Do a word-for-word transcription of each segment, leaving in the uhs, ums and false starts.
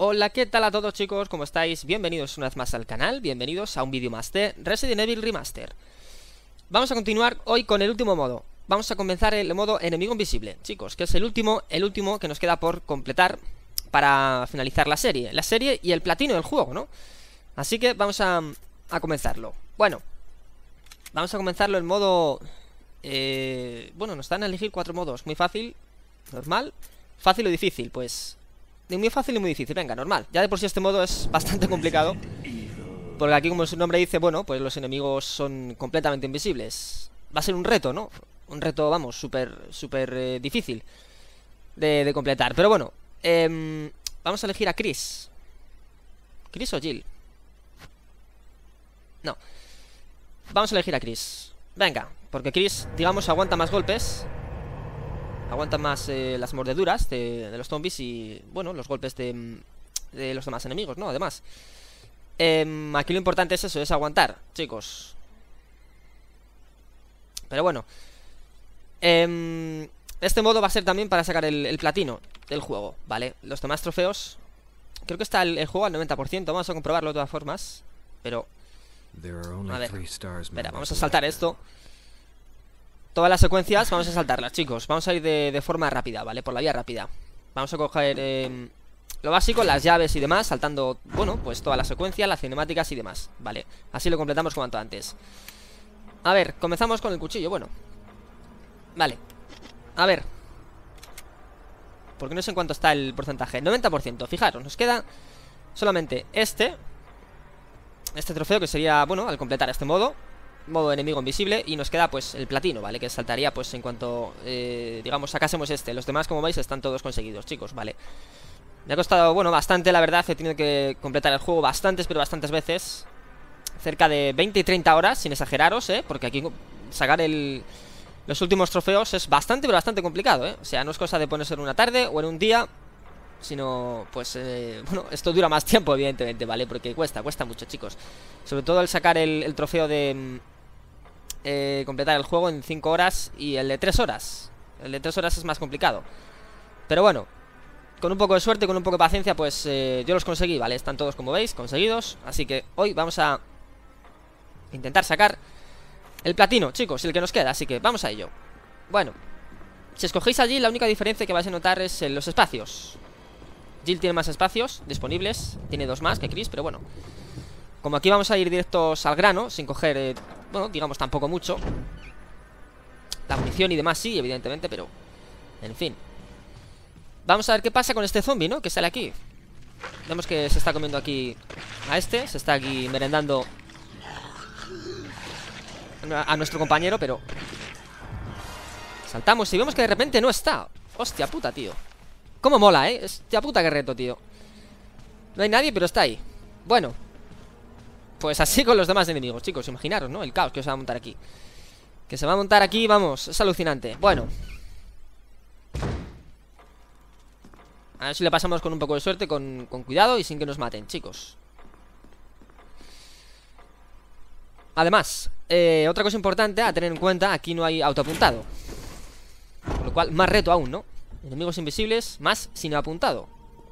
Hola, ¿qué tal a todos, chicos? ¿Cómo estáis? Bienvenidos una vez más al canal, bienvenidos a un vídeo más de Resident Evil Remaster. Vamos a continuar hoy con el último modo. Vamos a comenzar el modo enemigo invisible, chicos, que es el último, el último que nos queda por completar para finalizar la serie. La serie y el platino del juego, ¿no? Así que vamos a, a comenzarlo. Bueno, vamos a comenzarlo en modo... Eh, bueno, nos dan a elegir cuatro modos. Muy fácil, normal, fácil o difícil. Pues... de muy fácil y muy difícil, venga, normal. Ya de por sí este modo es bastante complicado, porque aquí, como su nombre dice, bueno, pues los enemigos son completamente invisibles. Va a ser un reto, ¿no? Un reto, vamos, súper, súper eh, difícil de, de completar. Pero bueno, eh, vamos a elegir a Chris. ¿Chris o Jill? No. Vamos a elegir a Chris. Venga, porque Chris, digamos, aguanta más golpes. Aguanta más eh, las mordeduras de, de los zombies y, bueno, los golpes de, de los demás enemigos, ¿no? Además, eh, aquí lo importante es eso, es aguantar, chicos. Pero bueno, eh, este modo va a ser también para sacar el, el platino del juego, ¿vale? Los demás trofeos, creo que está el, el juego al noventa por ciento. Vamos a comprobarlo de todas formas. Pero, a ver, espera, vamos a saltar esto. Todas las secuencias vamos a saltarlas, chicos. Vamos a ir de, de forma rápida, ¿vale? Por la vía rápida. Vamos a coger eh, lo básico, las llaves y demás, saltando, bueno, pues toda la secuencia, las cinemáticas y demás, ¿vale? Así lo completamos cuanto antes. A ver, comenzamos con el cuchillo, bueno. Vale. A ver. Porque no sé en cuánto está el porcentaje. noventa por ciento, fijaros, nos queda solamente este Este trofeo, que sería, bueno, al completar este modo, modo enemigo invisible, y nos queda pues el platino, ¿vale? Que saltaría pues en cuanto, eh, digamos, sacásemos este. Los demás, como veis, están todos conseguidos, chicos, ¿vale? Me ha costado, bueno, bastante, la verdad. He tenido que completar el juego bastantes, pero bastantes veces. Cerca de veinte y treinta horas, sin exageraros, ¿eh? Porque aquí sacar el... los últimos trofeos es bastante, pero bastante complicado, ¿eh? O sea, no es cosa de ponerse en una tarde o en un día, sino, pues, eh, bueno, esto dura más tiempo, evidentemente, ¿vale? Porque cuesta, cuesta mucho, chicos. Sobre todo el sacar el, el trofeo de... Eh, completar el juego en cinco horas y el de tres horas. El de tres horas es más complicado. Pero bueno, con un poco de suerte, con un poco de paciencia, pues eh, yo los conseguí, ¿vale? Están todos, como veis, conseguidos. Así que hoy vamos a intentar sacar el platino, chicos, el que nos queda. Así que vamos a ello. Bueno, si escogéis allí, la única diferencia que vais a notar es en los espacios. Jill tiene más espacios disponibles, tiene dos más que Chris, pero bueno, como aquí vamos a ir directos al grano, sin coger, eh, bueno, digamos tampoco mucho. La munición y demás sí, evidentemente, pero en fin. Vamos a ver qué pasa con este zombie, ¿no? Que sale aquí. Vemos que se está comiendo aquí a este. Se está aquí merendando a nuestro compañero, pero saltamos y vemos que de repente no está. Hostia puta, tío. Cómo mola, ¿eh? Hostia puta, qué reto, tío. No hay nadie, pero está ahí. Bueno, pues así con los demás enemigos, chicos, imaginaros, ¿no? El caos que se va a montar aquí. Que se va a montar aquí, vamos, es alucinante. Bueno, a ver si le pasamos con un poco de suerte, con, con cuidado y sin que nos maten, chicos. Además, eh, otra cosa importante a tener en cuenta, aquí no hay autoapuntado. Con lo cual, más reto aún, ¿no? Enemigos invisibles, más sin apuntado.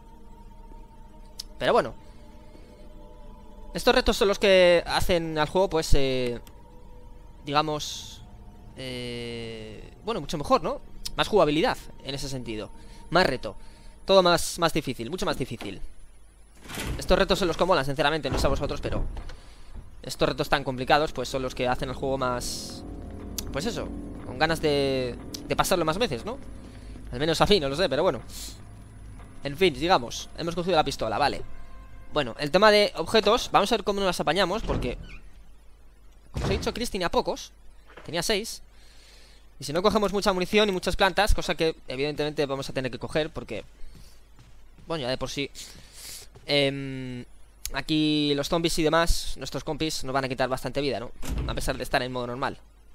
Pero bueno, estos retos son los que hacen al juego, pues, eh, digamos, eh, bueno, mucho mejor, ¿no? Más jugabilidad, en ese sentido. Más reto. Todo más, más difícil, mucho más difícil. Estos retos son los que molan, sinceramente, no sé a vosotros, pero estos retos tan complicados, pues, son los que hacen el juego más... pues eso, con ganas de, de pasarlo más veces, ¿no? Al menos a mí, no lo sé, pero bueno. En fin, digamos, hemos cogido la pistola, vale. Bueno, el tema de objetos, vamos a ver cómo nos las apañamos, porque, como os he dicho, Chris tenía pocos. Tenía seis. Y si no cogemos mucha munición y muchas plantas, cosa que evidentemente vamos a tener que coger, porque, bueno, ya de por sí, eh, aquí los zombies y demás, nuestros compis, nos van a quitar bastante vida, ¿no? A pesar de estar en modo normal.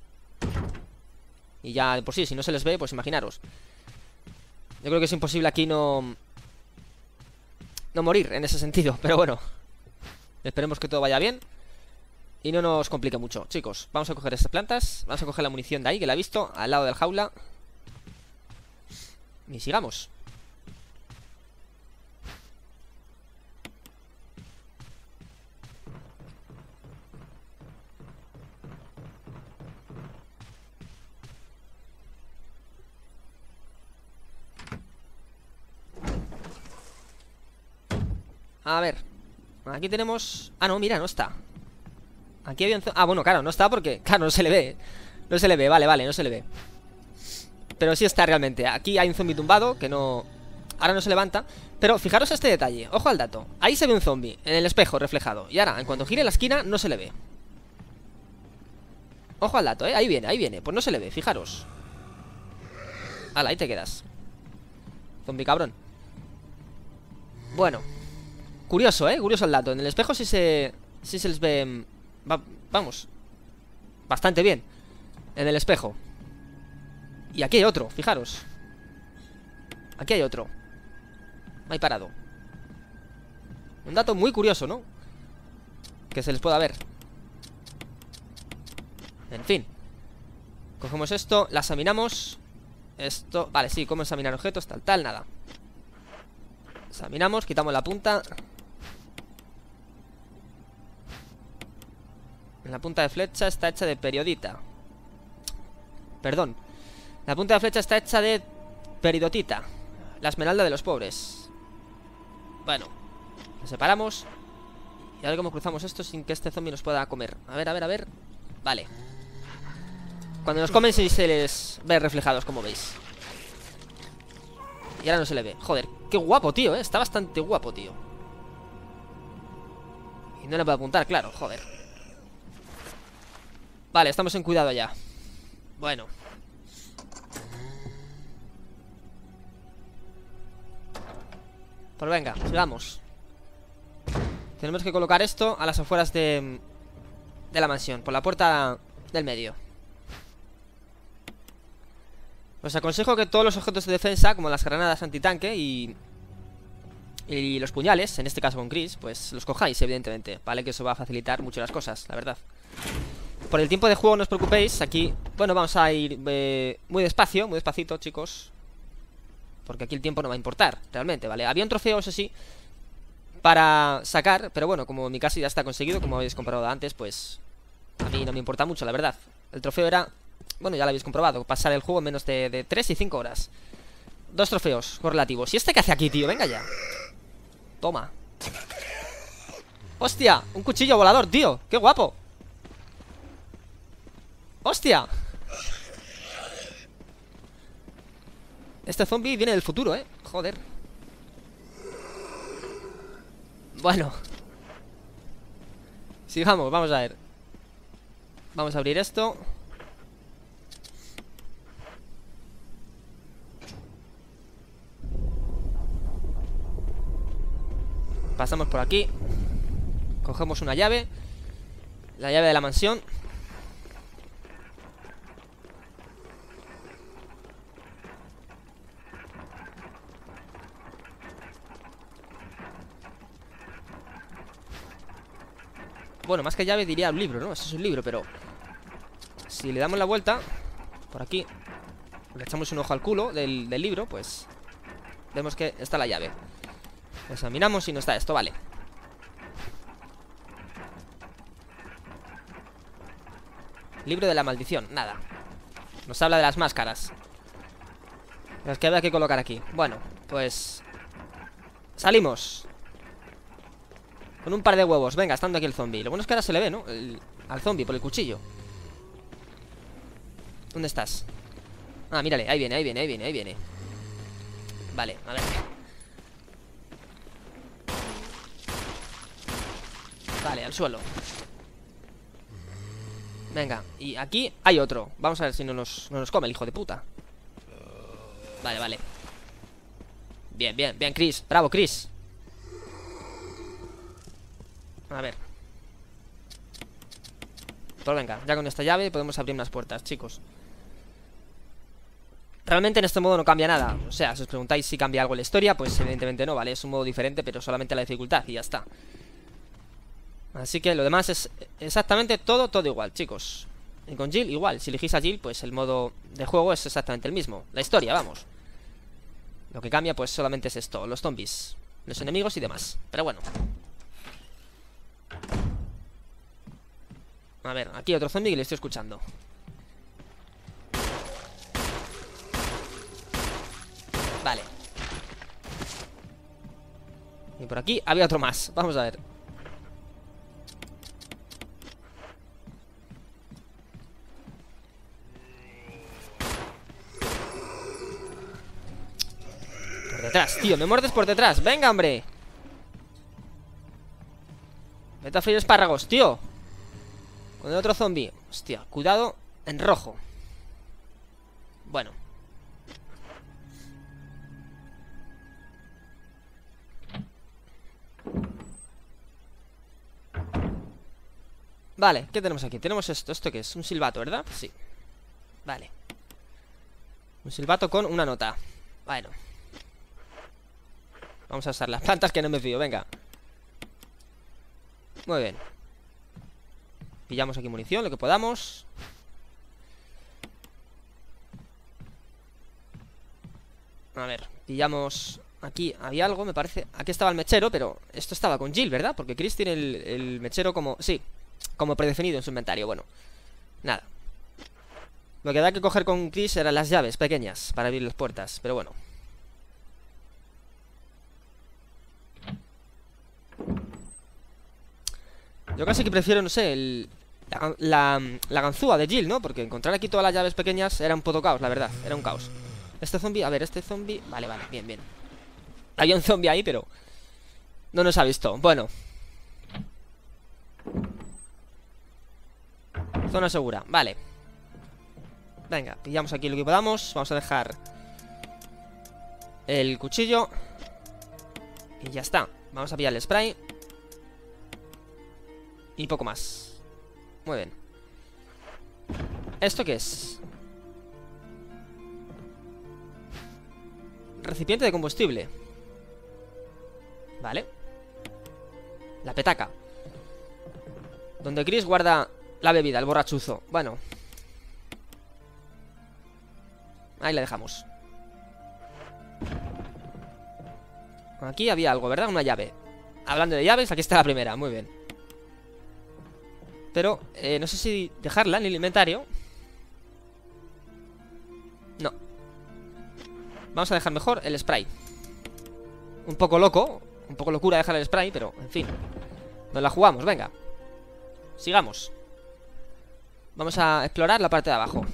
Y ya de por sí, si no se les ve, pues imaginaros. Yo creo que es imposible aquí no... no morir en ese sentido, pero bueno, esperemos que todo vaya bien y no nos complique mucho, chicos. Vamos a coger estas plantas, vamos a coger la munición de ahí, que la he visto, al lado del jaula. Y sigamos. A ver. Aquí tenemos... Ah, no, mira, no está. Aquí había un... Ah, bueno, claro, no está porque... Claro, no se le ve. No se le ve, vale, vale, no se le ve. Pero sí está realmente. Aquí hay un zombie tumbado que no... Ahora no se levanta. Pero fijaros este detalle, ojo al dato. Ahí se ve un zombie, en el espejo reflejado. Y ahora, en cuanto gire la esquina, no se le ve. Ojo al dato, eh, ahí viene, ahí viene. Pues no se le ve, fijaros. Hala, ahí te quedas. Zombie cabrón. Bueno, curioso, eh, curioso el dato. En el espejo sí se... Sí se les ve... Va, vamos, bastante bien. En el espejo. Y aquí hay otro, fijaros. Aquí hay otro. Ahí parado. Un dato muy curioso, ¿no? Que se les pueda ver. En fin. Cogemos esto, la examinamos. Esto, vale, sí, cómo examinar objetos, tal, tal, nada. Examinamos, quitamos la punta. La punta de flecha está hecha de periodita. Perdón. La punta de flecha está hecha de peridotita. La esmeralda de los pobres. Bueno, lo separamos. Y a ver cómo cruzamos esto sin que este zombie nos pueda comer. A ver, a ver, a ver. Vale. Cuando nos comen sí se les ve reflejados, como veis. Y ahora no se le ve. Joder, qué guapo, tío, ¿eh? Está bastante guapo, tío. Y no le puedo apuntar, claro, joder. Vale, estamos en cuidado ya. Bueno. Pues venga, sigamos. Tenemos que colocar esto a las afueras de... De la mansión, por la puerta del medio. Os aconsejo que todos los objetos de defensa, como las granadas antitanque y... Y los puñales, en este caso con Chris, pues los cojáis, evidentemente, ¿vale? Que eso va a facilitar mucho las cosas, la verdad. Por el tiempo de juego no os preocupéis. Aquí, bueno, vamos a ir eh, muy despacio, muy despacito, chicos, porque aquí el tiempo no va a importar, realmente, ¿vale? Había un trofeo, eso sí, para sacar, pero bueno, como en mi caso ya está conseguido, como habéis comprobado antes, pues a mí no me importa mucho, la verdad. El trofeo era, bueno, ya lo habéis comprobado, pasar el juego en menos de, de tres y cinco horas. Dos trofeos correlativos. ¿Y este qué hace aquí, tío? Venga ya. Toma. ¡Hostia! Un cuchillo volador, tío. ¡Qué guapo! ¡Hostia! Este zombie viene del futuro, eh. Joder. Bueno. Sigamos, vamos a ver. Vamos a abrir esto. Pasamos por aquí. Cogemos una llave. La llave de la mansión. Bueno, más que llave diría un libro, ¿no? Eso es un libro, pero si le damos la vuelta por aquí, le echamos un ojo al culo del, del libro, pues vemos que está la llave. Examinamos y no está esto, vale. Libro de la maldición, nada. Nos habla de las máscaras, las que había que colocar aquí. Bueno, pues salimos con un par de huevos, venga, estando aquí el zombie. Lo bueno es que ahora se le ve, ¿no? El, al zombie por el cuchillo. ¿Dónde estás? Ah, mírale, ahí viene, ahí viene, ahí viene, ahí viene. Vale, a ver. Vale, al suelo. Venga, y aquí hay otro. Vamos a ver si no nos, no nos come el hijo de puta. Vale, vale. Bien, bien, bien, Chris. Bravo, Chris. A ver. Pues venga, ya con esta llave podemos abrir unas puertas, chicos. Realmente en este modo no cambia nada. O sea, si os preguntáis si cambia algo en la historia, pues evidentemente no, ¿vale? Es un modo diferente, pero solamente la dificultad y ya está. Así que lo demás es exactamente todo, todo igual, chicos. Y con Jill igual, si elegís a Jill, pues el modo de juego es exactamente el mismo. La historia, vamos. Lo que cambia pues solamente es esto, los zombies, los enemigos y demás. Pero bueno. A ver, aquí otro zombie que le estoy escuchando. Vale. Y por aquí había otro más. Vamos a ver. Por detrás, tío, me muerdes por detrás. Venga, hombre. Vete a freír espárragos, tío. Con el otro zombie. Hostia, cuidado, en rojo. Bueno. Vale, ¿qué tenemos aquí? Tenemos esto, ¿esto qué es? Un silbato, ¿verdad? Sí. Vale. Un silbato con una nota. Bueno. Vamos a usar las plantas que no me fío, venga. Muy bien. Pillamos aquí munición, lo que podamos. A ver, pillamos... Aquí había algo, me parece. Aquí estaba el mechero, pero esto estaba con Jill, ¿verdad? Porque Chris tiene el, el mechero como... Sí, como predefinido en su inventario. Bueno, nada. Lo que había que coger con Chris eran las llaves pequeñas para abrir las puertas, pero bueno. Yo casi que prefiero, no sé, el, la, la, la ganzúa de Jill, ¿no? Porque encontrar aquí todas las llaves pequeñas era un puto caos, la verdad. Era un caos. Este zombie, a ver, este zombie... Vale, vale, bien, bien. Había un zombie ahí, pero no nos ha visto. Bueno. Zona segura, vale. Venga, pillamos aquí lo que podamos. Vamos a dejar el cuchillo. Y ya está. Vamos a pillar el spray. Y poco más. Muy bien. ¿Esto qué es? Recipiente de combustible. Vale. La petaca. Donde Chris guarda la bebida, el borrachuzo. Bueno. Ahí la dejamos. Aquí había algo, ¿verdad? Una llave. Hablando de llaves, aquí está la primera. Muy bien. Pero, eh, no sé si dejarla en el inventario. No. Vamos a dejar mejor el spray. Un poco loco. Un poco locura dejar el spray, pero, en fin. Nos la jugamos, venga. Sigamos. Vamos a explorar la parte de abajo.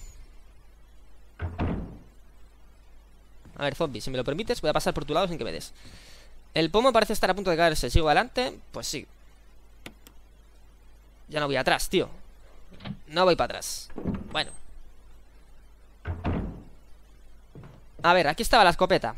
A ver, zombie, si me lo permites, voy a pasar por tu lado sin que me des. El pomo parece estar a punto de caerse. ¿Sigo adelante? Pues sí. Ya no voy atrás, tío. No voy para atrás. Bueno. A ver, aquí estaba la escopeta.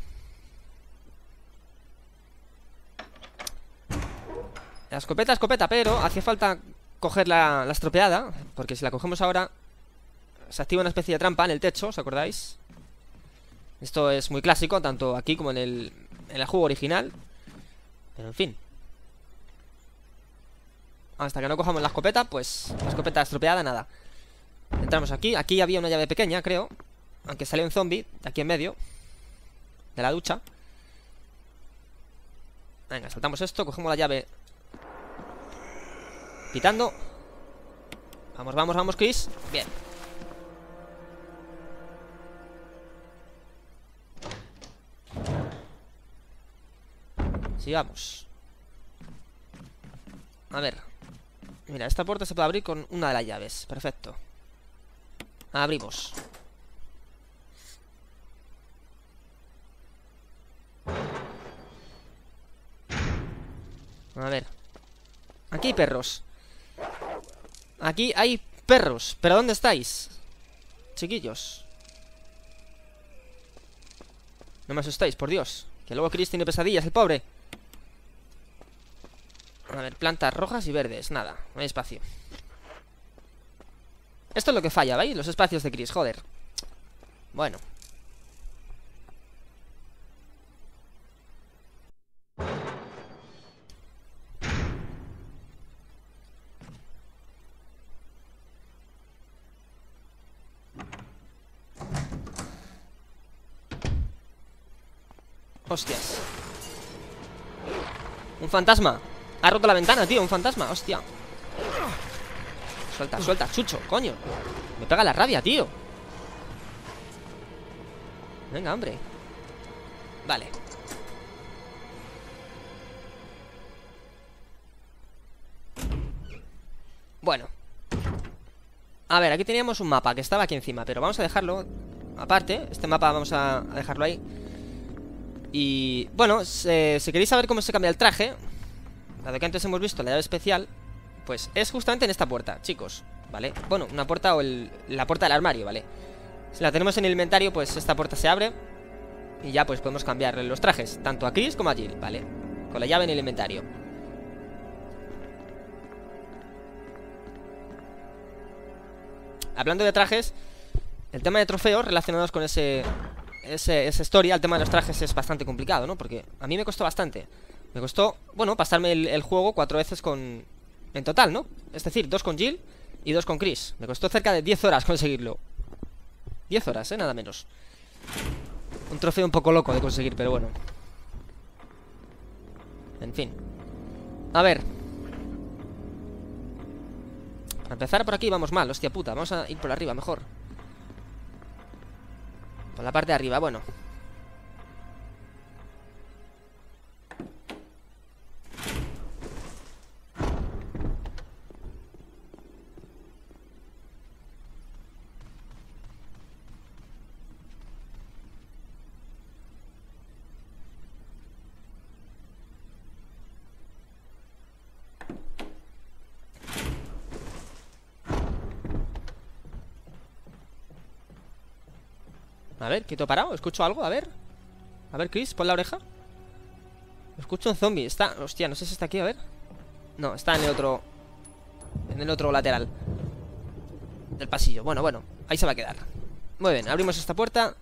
La escopeta, escopeta, pero hacía falta coger la, la estropeada. Porque si la cogemos ahora se activa una especie de trampa en el techo, ¿os acordáis? Esto es muy clásico, tanto aquí como en el, en el juego original. Pero en fin. Hasta que no cojamos la escopeta, pues la escopeta estropeada, nada. Entramos aquí, aquí había una llave pequeña, creo. Aunque salió un zombie de aquí en medio de la ducha. Venga, saltamos esto, cogemos la llave. Quitando. Vamos, vamos, vamos, Chris. Bien. Sigamos. A ver. Mira, esta puerta se puede abrir con una de las llaves. Perfecto. Abrimos. A ver. Aquí hay perros. Aquí hay perros. ¿Pero dónde estáis? Chiquillos. No me asustáis, por Dios. Que luego Chris tiene pesadillas, el pobre. A ver, plantas rojas y verdes. Nada, no hay espacio. Esto es lo que falla, ¿veis? Los espacios de Chris, joder. Bueno. Hostias. Un fantasma. Ha roto la ventana, tío, un fantasma, hostia. Suelta, suelta, chucho, coño. Me pega la rabia, tío. Venga, hombre. Vale. Bueno. A ver, aquí teníamos un mapa que estaba aquí encima, pero vamos a dejarlo aparte. Este mapa vamos a dejarlo ahí. Y bueno, se, si queréis saber cómo se cambia el traje, dado que antes hemos visto la llave especial, pues es justamente en esta puerta, chicos, ¿vale? Bueno, una puerta o el, la puerta del armario, ¿vale? Si la tenemos en el inventario, pues esta puerta se abre y ya pues podemos cambiar los trajes, tanto a Chris como a Jill, ¿vale? Con la llave en el inventario. Hablando de trajes, el tema de trofeos relacionados con ese, ese esa historia, el tema de los trajes es bastante complicado, ¿no? Porque a mí me costó bastante. Me costó, bueno, pasarme el, el juego cuatro veces con... En total, ¿no? Es decir, dos con Jill y dos con Chris. Me costó cerca de diez horas conseguirlo. diez horas, ¿eh? Nada menos. Un trofeo un poco loco de conseguir, pero bueno. En fin. A ver. Para empezar por aquí vamos mal, hostia puta. Vamos a ir por arriba mejor. Por la parte de arriba, bueno. A ver, quieto parado, escucho algo, a ver. A ver, Chris, pon la oreja. Escucho un zombie, está, hostia, no sé si está aquí, a ver. No, está en el otro. En el otro lateral del pasillo, bueno, bueno, ahí se va a quedar. Muy bien, abrimos esta puerta.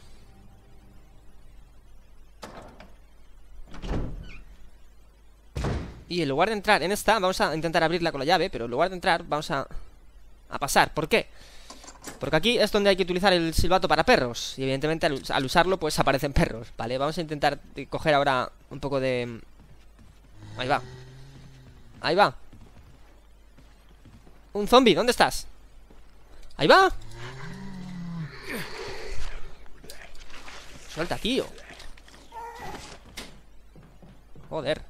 Y en lugar de entrar en esta, vamos a intentar abrirla con la llave. Pero en lugar de entrar, vamos a, a pasar, ¿por qué? Porque aquí es donde hay que utilizar el silbato para perros. Y evidentemente al, al usarlo pues aparecen perros, ¿vale? Vamos a intentar coger ahora un poco de... Ahí va. Ahí va. Un zombie, ¿dónde estás? Ahí va. Suelta, tío. Joder.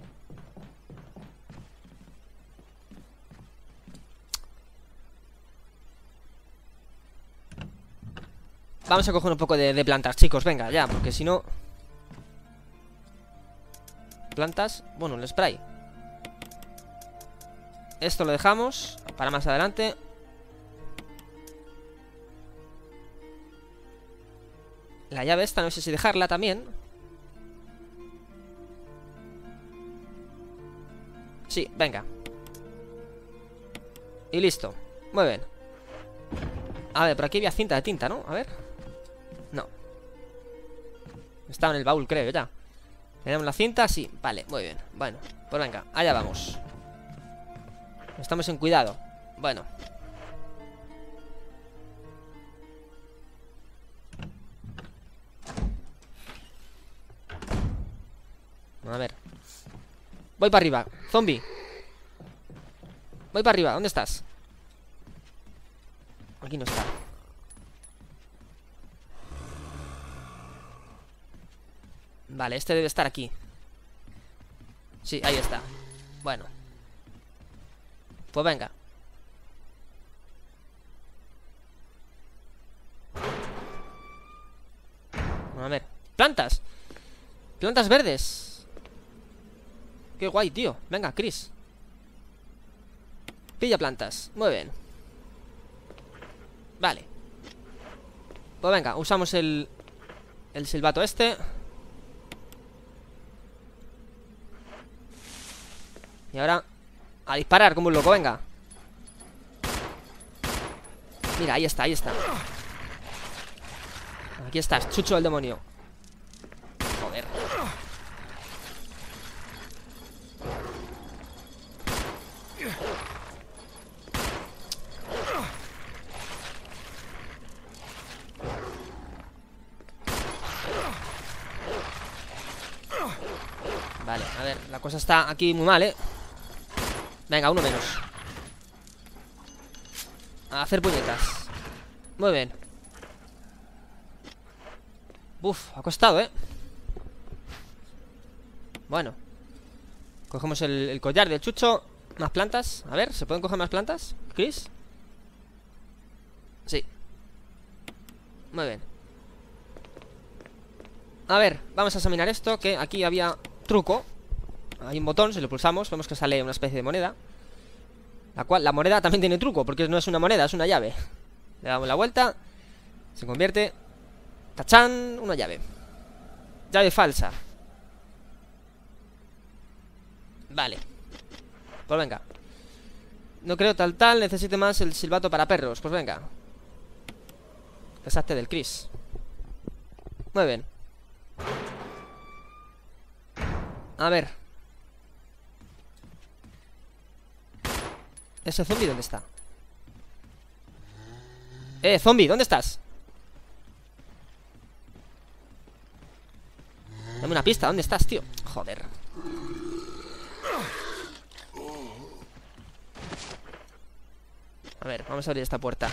Vamos a coger un poco de, de plantas, chicos, venga, ya, porque si no... Plantas, bueno, el spray. Esto lo dejamos para más adelante. La llave esta, no sé si dejarla también. Sí, venga. Y listo, muy bien. A ver, por aquí había cinta de tinta, ¿no? A ver. No. Estaba en el baúl, creo, ya. ¿Tenemos la cinta? Sí, vale, muy bien. Bueno, pues venga, allá vamos. Estamos en cuidado. Bueno. A ver. Voy para arriba, zombie. Voy para arriba, ¿dónde estás? Aquí no está. Vale, este debe estar aquí. Sí, ahí está. Bueno. Pues venga. A ver. ¡Plantas! ¡Plantas verdes! ¡Qué guay, tío! Venga, Chris. Pilla plantas. Muy bien. Vale. Pues venga, usamos el El silbato este. Y ahora a disparar como un loco, venga. Mira, ahí está, ahí está. Aquí estás, chucho del demonio. Joder. Vale, a ver, la cosa está aquí muy mal, ¿eh? Venga, uno menos. A hacer puñetas. Muy bien. Uf, ha costado, ¿eh? Bueno. Cogemos el, el collar del chucho. Más plantas. A ver, ¿se pueden coger más plantas? ¿Chris? Sí. Muy bien. A ver, vamos a examinar esto. Que aquí había truco. Hay un botón, si lo pulsamos vemos que sale una especie de moneda. La cual, la moneda también tiene truco, porque no es una moneda, es una llave. Le damos la vuelta. Se convierte. ¡Tachán! Una llave. Llave falsa. Vale. Pues venga. No creo tal tal, necesite más el silbato para perros. Pues venga. Deshazte del Chris. Muy bien. A ver. ¿Ese zombie dónde está? Eh, zombie, ¿dónde estás? Dame una pista, ¿dónde estás, tío? Joder. A ver, vamos a abrir esta puerta.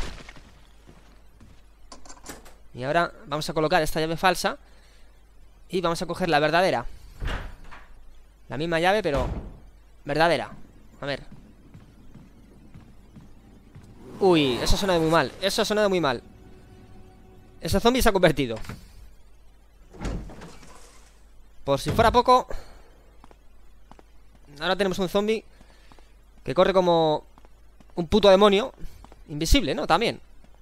Y ahora vamos a colocar esta llave falsa. Y vamos a coger la verdadera. La misma llave, pero verdadera. A ver. Uy, eso ha sonado muy mal. Eso ha sonado muy mal. Ese zombie se ha convertido. Por si fuera poco, ahora tenemos un zombie que corre como un puto demonio. Invisible, ¿no? También.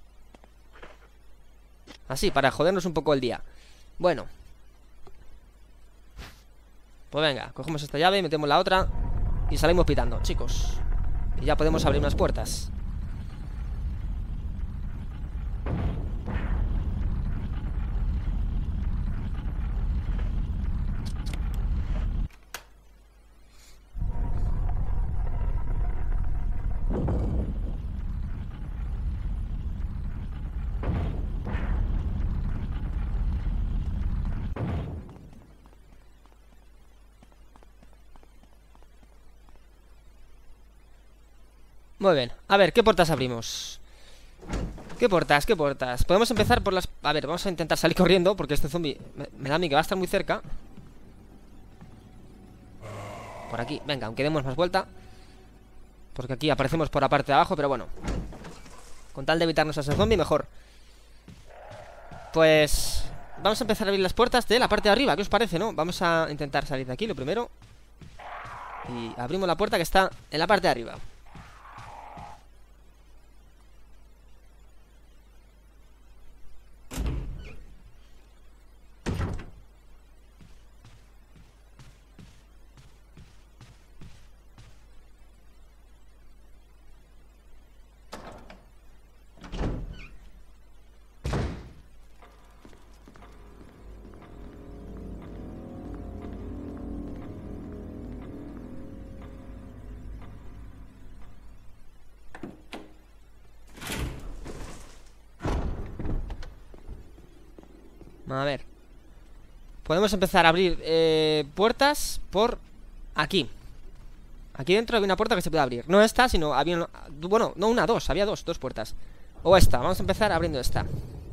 Así, para jodernos un poco el día. Bueno. Pues venga, cogemos esta llave, metemos la otra y salimos pitando, chicos. Y ya podemos abrir unas puertas. Muy bien, a ver, ¿qué puertas abrimos? ¿Qué puertas? ¿Qué puertas? Podemos empezar por las... A ver, vamos a intentar salir corriendo, porque este zombie me, me da a mí que va a estar muy cerca. Por aquí, venga, aunque demos más vuelta, porque aquí aparecemos por la parte de abajo, pero bueno, con tal de evitarnos a ese zombie, mejor. Pues... vamos a empezar a abrir las puertas de la parte de arriba, ¿qué os parece, no? Vamos a intentar salir de aquí, lo primero. Y abrimos la puerta que está en la parte de arriba. A ver. Podemos empezar a abrir eh, puertas por aquí. Aquí dentro había una puerta que se puede abrir. No esta, sino había una, bueno, no una, dos, había dos, dos puertas. O esta, vamos a empezar abriendo esta.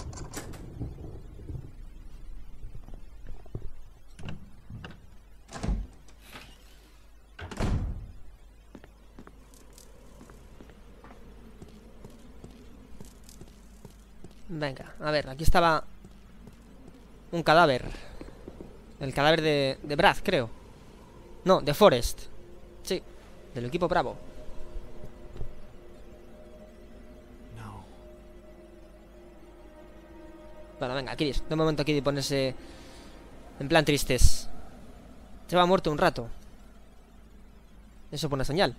Venga, a ver, aquí estaba un cadáver. El cadáver de, de Brad, creo. No, de Forrest. Sí, del equipo Bravo. No. Bueno, venga, Chris, de un momento aquí de ponerse en plan tristes. Se va muerto un rato. Eso pone señal.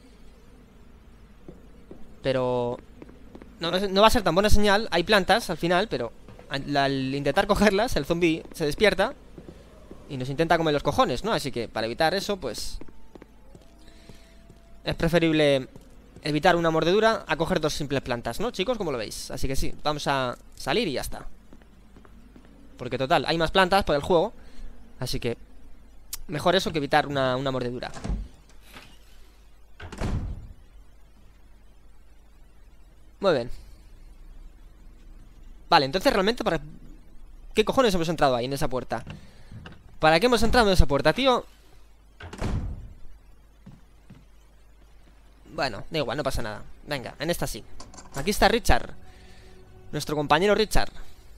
Pero no, no va a ser tan buena señal. Hay plantas al final, pero al, al intentar cogerlas, el zombie se despierta y nos intenta comer los cojones, ¿no? Así que para evitar eso, pues es preferible evitar una mordedura a coger dos simples plantas, ¿no, chicos? Como lo veis. Así que sí, vamos a salir y ya está. Porque total, hay más plantas por el juego. Así que mejor eso que evitar una, una mordedura. Muy bien. Vale, entonces realmente para... ¿qué cojones hemos entrado ahí en esa puerta? ¿Para qué hemos entrado en esa puerta, tío? Bueno, da igual, no pasa nada. Venga, en esta sí. Aquí está Richard, nuestro compañero Richard.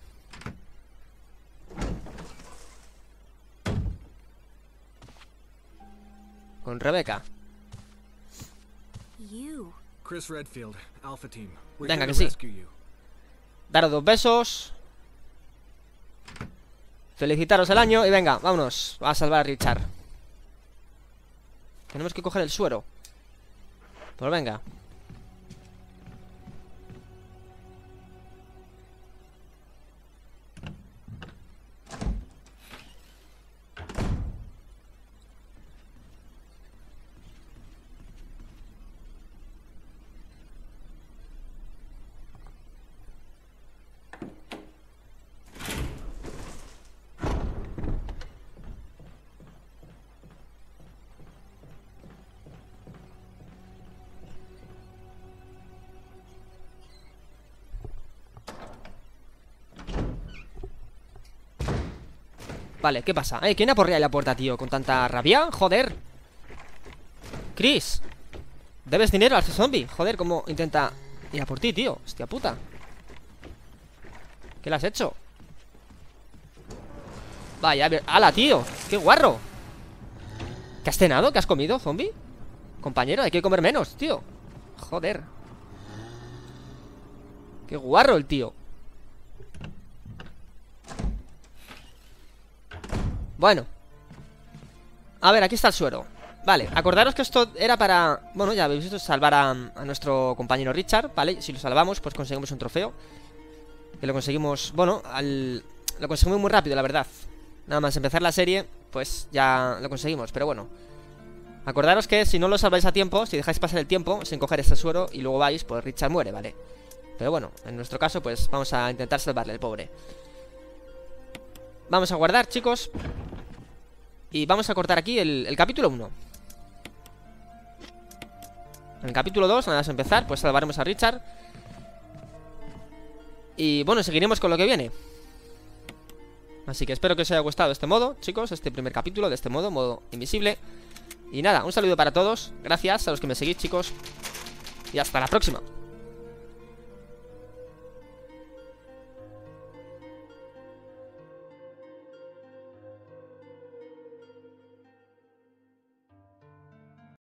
Con Rebecca. Chris Redfield, Alpha Team. Venga, que sí. Daros dos besos. Felicitaros el año y venga, vámonos. Va a salvar a Richard. Tenemos que coger el suero. Pues venga. Vale, ¿qué pasa? Eh, ¿quién aporrea en la puerta, tío? ¿Con tanta rabia? Joder. Chris, debes dinero a ese zombie. Joder, cómo intenta ir a por ti, tío. Hostia puta. ¿Qué le has hecho? Vaya, a ver. ¡Hala, tío! ¡Qué guarro! ¿Qué has cenado? ¿Qué has comido, zombie? Compañero, hay que comer menos, tío. Joder. ¡Qué guarro el tío! Bueno. A ver, aquí está el suero. Vale, acordaros que esto era para... Bueno, ya habéis visto, salvar a, a nuestro compañero Richard, ¿vale? Si lo salvamos, pues conseguimos un trofeo. Que lo conseguimos... Bueno, al... lo conseguimos muy rápido, la verdad. Nada más empezar la serie, pues ya lo conseguimos, pero bueno. Acordaros que si no lo salváis a tiempo, si dejáis pasar el tiempo sin coger este suero y luego vais, pues Richard muere, ¿vale? Pero bueno, en nuestro caso, pues vamos a intentar salvarle, el pobre. Vamos a guardar, chicos. Y vamos a cortar aquí el, el capítulo uno. En el capítulo dos, nada más empezar, pues salvaremos a Richard. Y bueno, seguiremos con lo que viene. Así que espero que os haya gustado este modo, chicos, este primer capítulo de este modo, modo invisible. Y nada, un saludo para todos. Gracias a los que me seguís, chicos. Y hasta la próxima.